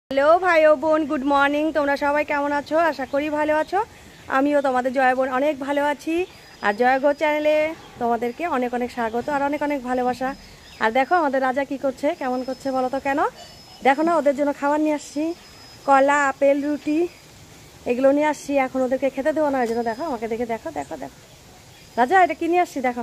Hello ভাই ও বোন, good morning. তোমরা সবাই কেমন আছো? আশা করি ভালো আছো। আমিও তোমাদের জয় বোন অনেক ভালো আছি। আর জয় গো চ্যানেলে তোমাদেরকে অনেক অনেক স্বাগত আর অনেক অনেক ভালোবাসা। আর দেখো আমাদের রাজা কি করছে, কেমন করছে বলো তো? কেন দেখো না, ওদের জন্য খাবার নিয়ে আসছি, কলা, আপেল, রুটি এগুলো নিয়ে আসছি। এখন ওদেরকে খেতে দেবো না, ওই জন্য দেখো আমাকে দেখে দেখো দেখো দেখো রাজা এটা কি নিয়ে আসছি দেখো।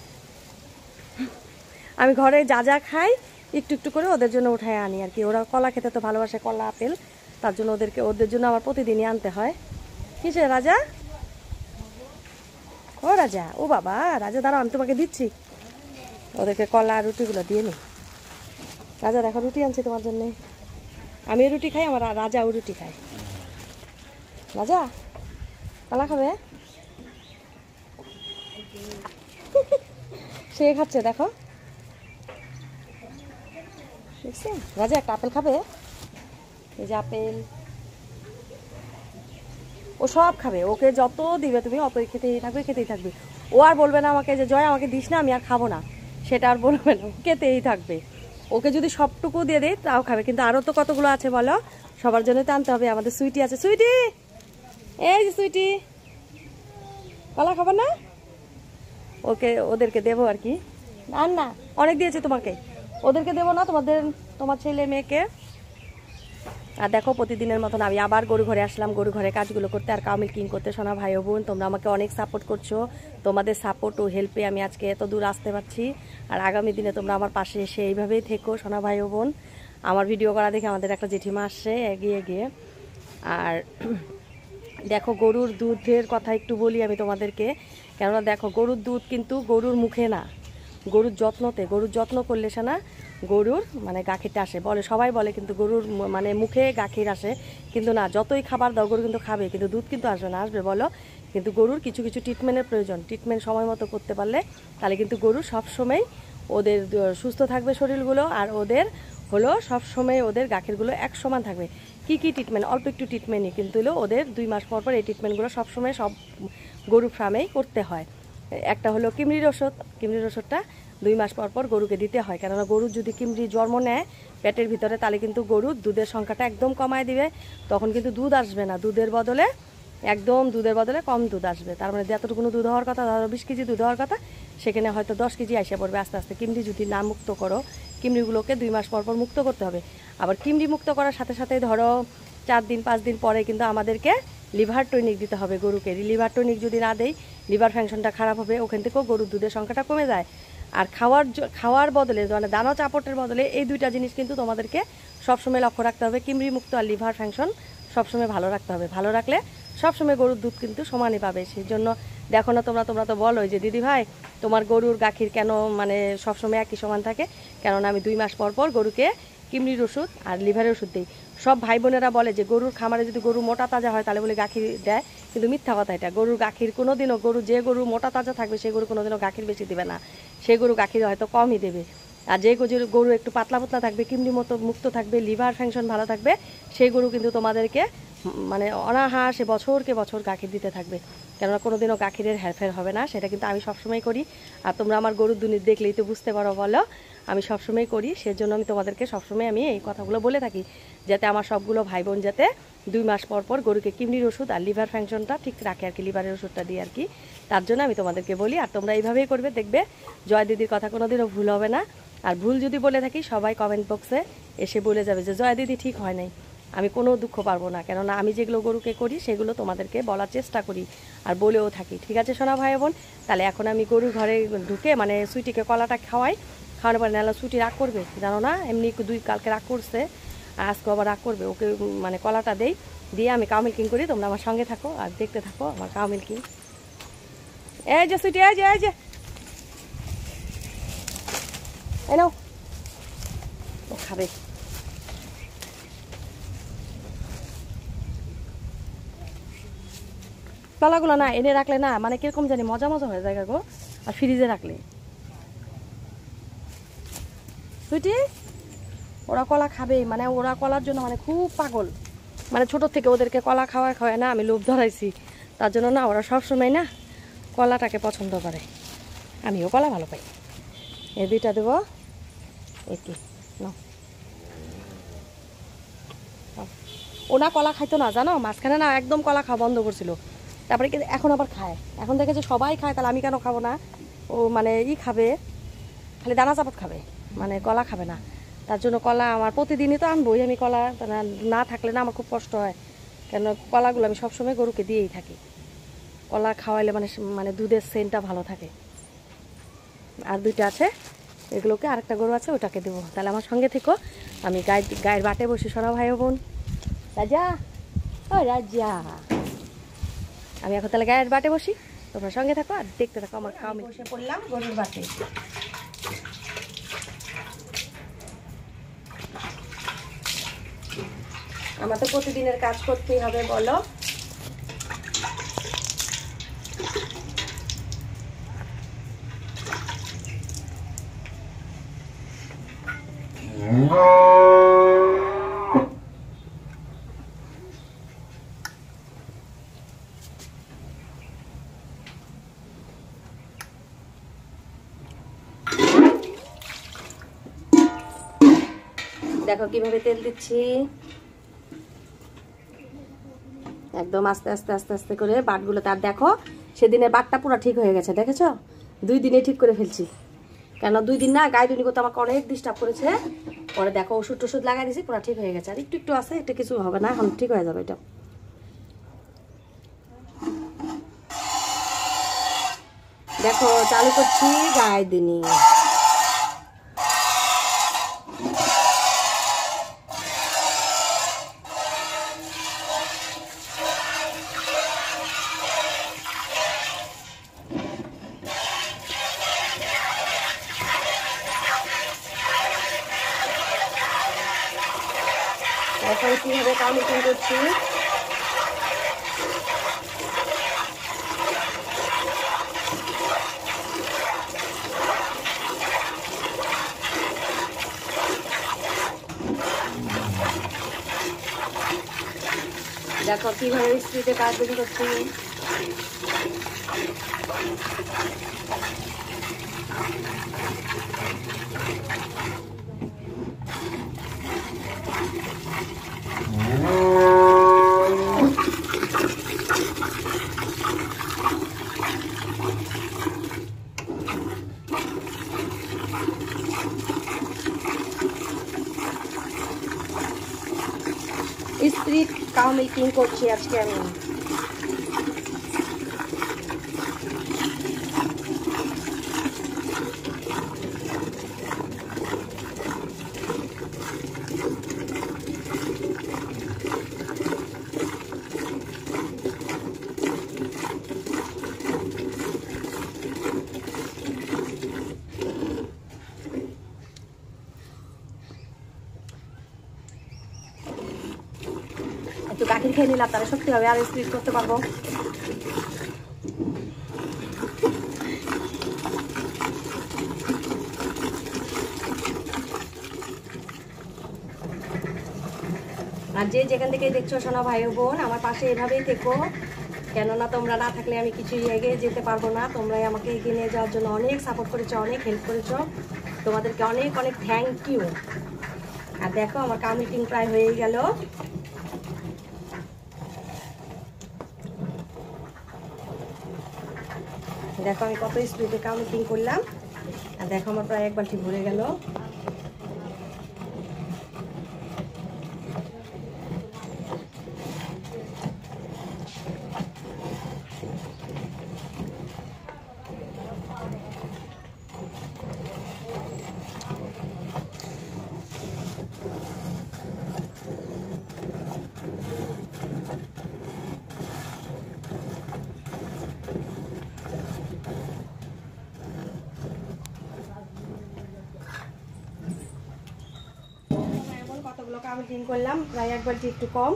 আমি ঘরে যা যা খাই একটু একটু করে ওদের জন্য উঠায় আনি আর কি। ওরা কলা খেতে তো ভালোবাসে, কলা আপেল, তার জন্য ওদের জন্য আমার প্রতিদিনই আনতে হয়। কিসে রাজা? ও রাজা, ও বাবা রাজা দাঁড়াও, আমি তোমাকে দিচ্ছি। ওদেরকে কলা আর রুটিগুলো দিয়ে নি। রাজা দেখো রুটি আনছি তোমার জন্যে। আমিও রুটি খাই, আমার রাজাও রুটি খায়। রাজা কলা খাবে? সে খাচ্ছে দেখো। রাজা একটা আপেল খাবে? এই যে আপেল, ও সব খাবে। ওকে যত দিবে তুমি অতই খেতেই থাকবে। ও আর বলবে না আমাকে যে জয় আমাকে দিস না, আমি আর খাবো না, সেটা আর বলবে না, খেতেই থাকবে। ওকে যদি সবটুকু দিয়ে দেয় তাও খাবে, কিন্তু আরও তো কতগুলো আছে বলো, সবার জন্য তো আনতে হবে। আমাদের সুইটি আছে, সুইটি এই যে সুইটি, কলা খাবো না? ওদেরকে দেবো আর কি। আর না, অনেক দিয়েছে তোমাকে, ওদেরকে দেবো না, তোমার ছেলে মেয়েকে। আর দেখো প্রতিদিনের মতন আমি আবার গরু ঘরে আসলাম, গরু ঘরে কাজগুলো করতে আর কাউ মিল্কিং করতে। শোনা ভাই ও বোন, তোমরা আমাকে অনেক সাপোর্ট করছো, তোমাদের সাপোর্ট ও হেল্পে আমি আজকে এত দূর আসতে পারছি। আর আগামী দিনে তোমরা আমার পাশে এসে এইভাবেই থেকো শোনা ভাই ও বোন। আমার ভিডিও করা দেখে আমাদের একটা জেঠিমা আসছে এগিয়ে গিয়ে। আর দেখো গরুর দুধের কথা একটু বলি আমি তোমাদেরকে, কেননা দেখো গরুর দুধ কিন্তু গরুর মুখে না, গরুর যত্ন করলে সে না গরুর মানে গাখীরটা আসে বলে, সবাই বলে, কিন্তু গরুর মানে মুখে গাখীর আসে। কিন্তু না, যতই খাবার দাও গরু কিন্তু খাবে, কিন্তু দুধ কিন্তু আসবে না। আসবে বলো, কিন্তু গরুর কিছু কিছু ট্রিটমেন্টের প্রয়োজন। ট্রিটমেন্ট সময় মতো করতে পারলে তাহলে কিন্তু গরু সবসময় ওদের সুস্থ থাকবে শরীরগুলো, আর ওদের হলো সবসময় ওদের গাখীরগুলো এক সমান থাকবে। কি কি ট্রিটমেন্ট? অল্প একটু ট্রিটমেন্টই, কিন্তু হলো ওদের 2 মাস পর পর এই ট্রিটমেন্টগুলো সবসময় সব গরু ফার্মেই করতে হয়। একটা হলো কিমরির ওষুধ, কিমরির ওষুধটা 2 মাস পর পর গরুকে দিতে হয়, কেননা গরুর যদি কিমরি জন্ম নেয় পেটের ভিতরে তাহলে কিন্তু গরুর দুধের সংখ্যাটা একদম কমায় দিবে। তখন কিন্তু দুধ আসবে না, দুধের বদলে কম দুধ আসবে। তার মানে যতটুকু দুধ হওয়ার কথা, ধরো 20 কেজি দুধ হওয়ার কথা, সেখানে হয়তো 10 কেজি আসে পড়বে আস্তে আস্তে। কিমরি যদি না মুক্ত করো, কিমরিগুলোকে 2 মাস পর পর মুক্ত করতে হবে। আবার কিমরি মুক্ত করার সাথে সাথে ধরো 4 দিন 5 দিন পরে কিন্তু আমাদেরকে লিভার টনিক দিতে হবে গরুকে। লিভার টনিক যদি না দেই লিভার ফাংশনটা খারাপ হবে, ওখান থেকেও গরুর দুধের সংখ্যাটা কমে যায়। আর খাওয়ার বদলে মানে দানা চাপটের বদলে এই 2টা জিনিস কিন্তু তোমাদেরকে সবসময় লক্ষ্য রাখতে হবে। কিমরি মুক্ত আর লিভার ফাংশন সবসময় ভালো রাখতে হবে। ভালো রাখলে সবসময় গরুর দুধ কিন্তু সমানই পাবে। সেই জন্য দেখো না, তোমরা তো বলোই যে দিদি ভাই তোমার গরুর গাখীর কেন মানে সবসময় একই সমান থাকে, কেননা আমি 2 মাস পর পর গরুকে কিমরির ওষুধ আর লিভারের ওষুধ দিই। সব ভাই বোনেরা বলে যে গরুর খামারে যদি গরু মোটা তাজা হয় তাহলে বলে গাখীর দেয়, কিন্তু মিথ্যা কথা এটা। গরুর গাখীর কোনোদিনও যে গরু মোটা তাজা থাকবে সেই গরু কোনোদিনও গাখীর বেশি দেবে না, সেই গরু গাখীর হয়তো কমই দেবে। আর যে গরু একটু পাতলা থাকবে, কিমরি মতো মুক্ত থাকবে, লিভার ফাংশন ভালো থাকবে, সেই গরু কিন্তু তোমাদেরকে মানে অনাহাসে বছরকে বছর গাখীর দিতে থাকবে, কেননা কোনোদিনও গাখীরের হেরফের হবে না। সেটা কিন্তু আমি সবসময় করি। আর তোমরা আমার গরুর দুনিয়া দেখলেই তো বুঝতে পারো বলো, আমি সবসময় করি। সেজন্য আমি তোমাদেরকে সবসময় আমি এই কথাগুলো বলে থাকি, যাতে আমার সবগুলো ভাই বোন যাতে 2 মাস পর পর গরুকে কিমরির ওষুধ আর লিভার ফাংশনটা ঠিক রাখে আর কি, লিভারের ওষুধটা দিই আর কি। তার জন্য আমি তোমাদেরকে বলি, আর তোমরা এইভাবেই করবে, দেখবে জয় দিদির কথা কোনোদিনও ভুল হবে না। আর ভুল যদি বলে থাকি সবাই কমেন্ট বক্সে এসে বলে যাবে যে জয় দিদি ঠিক হয় নাই, আমি কোনো দুঃখ পারবো না, কেননা আমি যেগুলো গরুকে করি সেগুলো তোমাদেরকে বলার চেষ্টা করি আর বলেও থাকি। ঠিক আছে সোনা ভাই বোন, তাহলে এখন আমি গরুর ঘরে ঢুকে মানে সুইটিকে কলাটা খাওয়াই। খাওয়ানোর পরে নাহলে সুইটি রাগ করবে, জানো না, এমনি কালকে রাগ করছে আর আজকে আবার রাগ করবে। ওকে মানে কলাটা দিয়ে আমি কাউ মিল্কিং করি। তোমরা আমার সঙ্গে থাকো আর দেখতে থাকো আমার কাউ মিল্কিং। এই যে সুইটি, এই যে এই নাও, ও খাবে। কলাগুলো না এনে রাখলে না মানে কিরকম জানি মজা হয়ে যায় গো, আর ফ্রিজে রাখলে। সুইটি ওরা কলা খাবে, মানে ওরা কলার জন্য মানে খুব পাগল, মানে ছোট থেকে ওদেরকে কলা খাওয়ায় না আমি লোভ ধরাইছি, তার জন্য না ওরা সবসময় না কলাটাকে পছন্দ করে। আমিও কলা ভালো পাই। এই 2টা দেবো, একই নাও। ওনা কলা খাইতো না জানো, মাঝখানে না একদম কলা খাওয়া বন্ধ করছিল, তারপরে এখন আবার খায়। এখন দেখে যে সবাই খায়, তাহলে আমি কেন খাবো না? ও মানে খাবে, খালি দানা চাপাত খাবে, মানে কলা খাবে না। তার জন্য কলা আমার প্রতিদিনই তো আনবোই আমি কলা, না থাকলে না আমার খুব কষ্ট হয়, কেন কলাগুলো আমি সবসময় গরুকে দিয়েই থাকি। কলা খাওয়াইলে মানে মানে দুধের সেন্টটা ভালো থাকে। আর দুইটা আছে, এগুলোকে আরেকটা গরু আছে ওটাকে দেবো। তাহলে আমার সঙ্গে থেকো, আমি গায়ের বাটে বসি। সোনা ভাই বোন, রাজা ও রাজা, আমি এখন তাহলে গায়ের বাটে বসি, তোমরা সঙ্গে থাকো আর দেখতে থাকো আমার খাওয়া। আমি বসে পড়লাম গরুর বাটে। আমার তো প্রতিদিনের কাজ করতেই হবে বলো। দেখো কিভাবে তেল দিচ্ছি, একদম আস্তে আস্তে আস্তে আস্তে করে বাটগুলো। তার দেখো সেদিনের বাটটা পুরো ঠিক হয়ে গেছে, দেখেছো? 2 দিনে ঠিক করে ফেলছি, কেন 2 দিন না গায়ে দুনি করতে আমাকে অনেক ডিস্টার্ব করেছে। পরে দেখো ওষুধ টষুধ লাগাই দিয়েছি, পুরো ঠিক হয়ে গেছে। আর একটু একটু আছে, এটা কিছু হবে না, এখন ঠিক হয়ে যাবে। এটা দেখো চালু করছি গায়ে দিনি। এখন কিভাবে কাউন্টিং করছি, দেখো কিভাবে স্পিডে কাউন্টিং করছি। স্পিড কাউ মিল্কিং করছি আজকে আমি। একটু গাখির খেয়ে নিলাম, তাহলে সত্যি হবে আর স্পিড করতে পারবো। আর যে যেখান থেকে দেখছো সোনা ভাই বোন, আমার পাশে এভাবেই থেকো, কেননা তোমরা না থাকলে আমি কিছুই এগিয়ে যেতে পারবো না। তোমরাই আমাকে এগিয়ে নিয়ে যাওয়ার জন্য অনেক সাপোর্ট করেছো, অনেক হেল্প করেছো, তোমাদেরকে অনেক অনেক থ্যাংক ইউ। আর দেখো আমার কাউ মিটিং প্রায় হয়ে গেল। দেখো আমি কত স্পিডে কাউ মিটিং করলাম, আর দেখো আমার প্রায় 1 বালতি ভরে গেল। কতগুলো কাউন্টিং করলাম, প্রায় 1 বালতি একটু কম।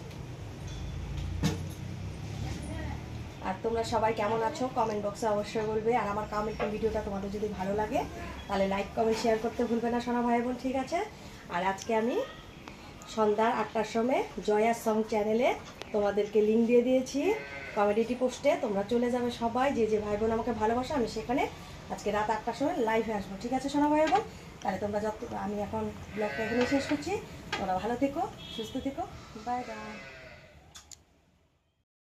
আর তোমরা সবাই কেমন আছো কমেন্ট বক্সে অবশ্যই বলবে। আর আমার কাউন্টিং ভিডিওটা তোমাদের যদি ভালো লাগে তাহলে লাইক কমেন্ট শেয়ার করতে ভুলবে না সোনা ভাই বোন, ঠিক আছে? আর আজকে আমি সন্ধ্যার 8টার সময় জয়া সং চ্যানেলে তোমাদেরকে লিঙ্ক দিয়ে দিয়েছি কমেডিটি পোস্টে, তোমরা চলে যাবে সবাই, যে যে ভাই বোন আমাকে ভালোবাসো। আমি সেখানে আজকে রাত 8টার সময় লাইভে আসবো, ঠিক আছে সোনা ভাই বোন? তাহলে তোমরা আমি এখন ব্লগটা এখানে শেষ করছি। তোমরা ভালো থেকো, সুস্থ থেকো, বাই বাই।